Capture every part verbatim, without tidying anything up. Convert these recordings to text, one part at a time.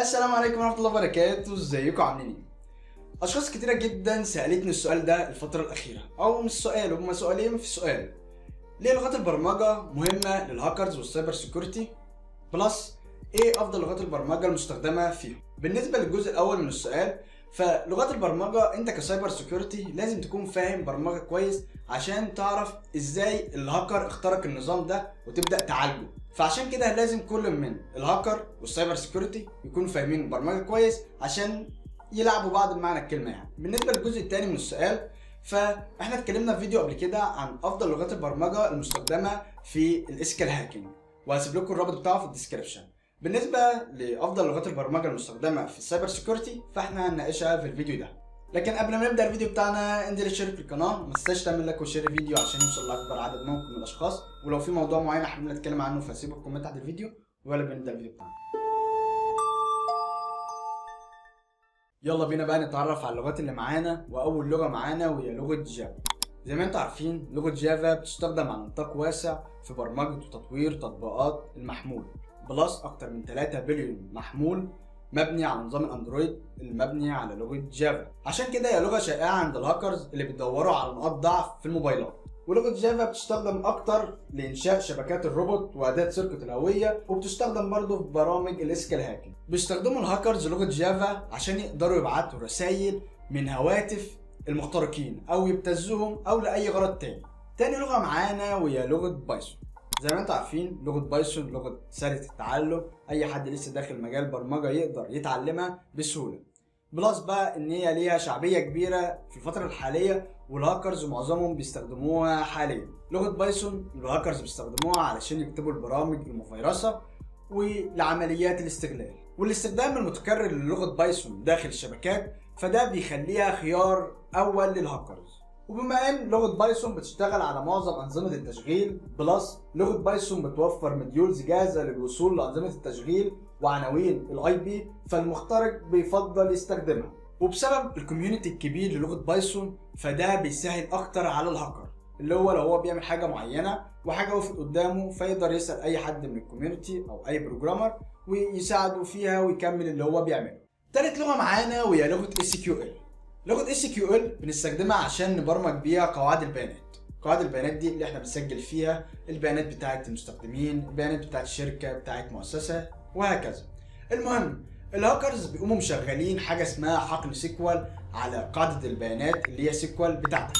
السلام عليكم ورحمة الله وبركاته، ازيكم عاملين ايه؟ أشخاص كتيرة جدا سألتني السؤال ده الفترة الأخيرة، أو مش سؤال، هما سؤالين في سؤال. ليه لغات البرمجة مهمة للهاكرز والسايبر سيكوريتي؟ بلس ايه أفضل لغات البرمجة المستخدمة فيهم؟ بالنسبة للجزء الأول من السؤال، فلغات البرمجة انت كسايبر سيكوريتي لازم تكون فاهم برمجة كويس عشان تعرف ازاي الهاكر اخترق النظام ده وتبدأ تعالجه. فعشان كده لازم كل من الهاكر والسايبر سيكوريتي يكونوا فاهمين البرمجة كويس عشان يلعبوا بعض بمعنى الكلمة. يعني بالنسبة للجزء الثاني من السؤال، فاحنا اتكلمنا في فيديو قبل كده عن افضل لغات البرمجة المستخدمة في الاسكال هاكينج، وهسيب لكم الرابط بتاعه في الديسكربشن. بالنسبة لأفضل لغات البرمجة المستخدمة في السايبر سيكوريتي فاحنا هنناقشها في الفيديو ده. لكن قبل ما نبدأ الفيديو بتاعنا انزل اشترك في القناة، ما تنساش تعمل لايك وشير الفيديو عشان يوصل لأكبر عدد ممكن من الأشخاص، ولو في موضوع معين حابين نتكلم عنه فسيبوا الكومنت تحت الفيديو، ويلا بينا نبدأ الفيديو بتاعنا. يلا بينا بقى نتعرف على اللغات اللي معانا، وأول لغة معانا وهي لغة جافا. زي ما انتم عارفين لغة جافا بتستخدم على نطاق واسع في برمجة وتطوير تطبيقات المحمول، بلس أكتر من ثلاثة بليون محمول مبني على نظام الاندرويد المبني على لغة جافا. عشان كده هي لغة شائعة عند الهاكرز اللي بيدوروا على نقاط ضعف في الموبايلات. ولغة جافا بتستخدم أكتر لإنشاء شبكات الروبوت وأداة سرقة الهوية، وبتستخدم برضه في برامج الاسكال هاكينج. بيستخدموا الهاكرز لغة جافا عشان يقدروا يبعتوا رسائل من هواتف المخترقين أو يبتزوهم أو لأي غرض تاني. تاني لغة معانا وهي لغة بايثون. زي ما انتم عارفين لغة بايثون لغة سهلة التعلم، أي حد لسه داخل مجال برمجة يقدر يتعلمها بسهولة. بلس بقى إن هي ليها شعبية كبيرة في الفترة الحالية، والهاكرز معظمهم بيستخدموها حاليا. لغة بايثون الهاكرز بيستخدموها علشان يكتبوا البرامج المفيرسة ولعمليات الاستغلال. والاستخدام المتكرر للغة بايثون داخل الشبكات فده بيخليها خيار أول للهاكرز. وبما ان لغه بايثون بتشتغل على معظم انظمه التشغيل، بلس لغه بايثون بتوفر مديولز جاهزه للوصول لانظمه التشغيل وعناوين الاي بي، فالمخترق بيفضل يستخدمها. وبسبب الكوميونتي الكبير للغه بايثون فده بيسهل اكتر على الهاكر، اللي هو لو هو بيعمل حاجه معينه وحاجه وقفت قدامه فيقدر يسال اي حد من الكوميونتي او اي بروجرامر ويساعده فيها ويكمل اللي هو بيعمله. تالت لغه معانا وهي لغه اس كيو ال. لغة اس كيو ال بنستخدمها عشان نبرمج بيها قواعد البيانات. قواعد البيانات دي اللي احنا بنسجل فيها البيانات بتاعة المستخدمين، البيانات بتاعة الشركة، بتاعة مؤسسة، وهكذا. المهم الهاكرز بيقوموا مشغلين حاجة اسمها حقل سيكوال على قاعدة البيانات اللي هي سيكوال بتاعتك.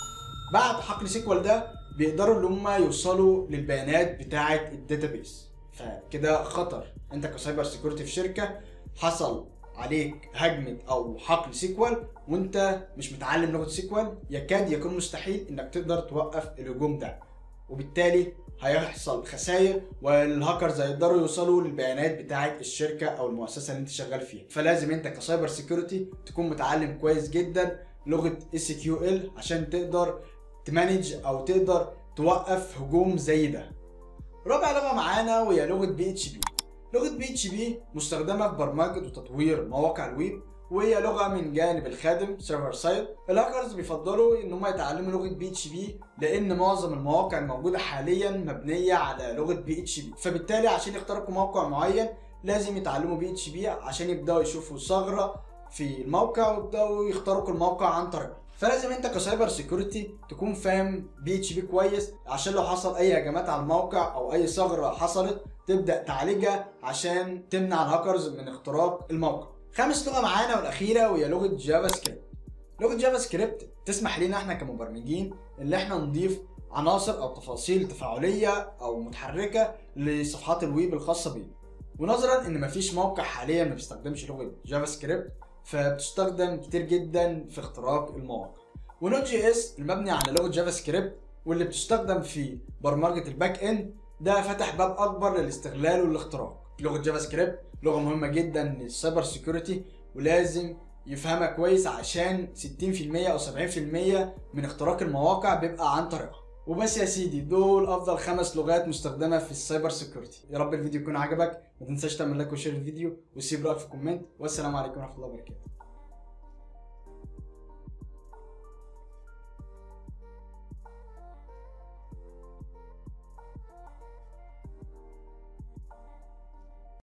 بعد حقل سيكوال ده بيقدروا ان هم يوصلوا للبيانات بتاعة الداتابيس. فكده خطر، انت كسايبر سيكوريتي في شركة حصل عليك هجمة او حقل سيكوال وانت مش متعلم لغة سيكوال، يكاد يكون مستحيل انك تقدر توقف الهجوم ده، وبالتالي هيحصل خسائر والهاكرز هيقدروا يوصلوا للبيانات بتاعه الشركة او المؤسسة اللي انت شغال فيها. فلازم انت كسايبر سيكوريتي تكون متعلم كويس جدا لغة اس كيو ال عشان تقدر تمانج او تقدر توقف هجوم زي ده. رابع لغة معانا وهي لغة بي اتش بي. لغة بي اتش بي مستخدمة في برمجة وتطوير مواقع الويب، وهي لغة من جانب الخادم سيرفر سايد. الهاكرز بيفضلوا ان هم يتعلموا لغة بي اتش بي لان معظم المواقع الموجودة حاليا مبنية على لغة بي اتش بي، فبالتالي عشان يخترقوا موقع معين لازم يتعلموا بي اتش بي عشان يبدأوا يشوفوا ثغرة في الموقع ويبدأوا يخترقوا الموقع عن طريقها. فلازم انت كسايبر سيكوريتي تكون فاهم بي اتش بي كويس عشان لو حصل اي هجمات على الموقع او اي ثغرة حصلت تبدأ تعالجها عشان تمنع الهاكرز من اختراق الموقع. خامس لغة معانا والأخيرة وهي لغة جافا سكريبت. لغة جافا سكريبت تسمح لنا احنا كمبرمجين ان احنا نضيف عناصر او تفاصيل تفاعلية او متحركة لصفحات الويب الخاصة بينا. ونظرا ان مفيش موقع حاليا ما بيستخدمش لغة جافا سكريبت فبتستخدم كتير جدا في اختراق المواقع. ونوت جي اس المبني على لغة جافا سكريبت واللي بتستخدم في برمجة الباك اند ده فتح باب اكبر للاستغلال والاختراق. لغة جافا سكريبت لغة مهمة جدا للسايبر سيكوريتي ولازم يفهمها كويس عشان ستين في المية او سبعين في المية من اختراق المواقع بيبقى عن طريقها. وبس يا سيدي، دول افضل خمس لغات مستخدمة في السايبر سيكوريتي. يا رب الفيديو يكون عجبك، ما تنساش تعمل لايك وشير الفيديو وسيب رايك في الكومنت، والسلام عليكم ورحمة الله وبركاته.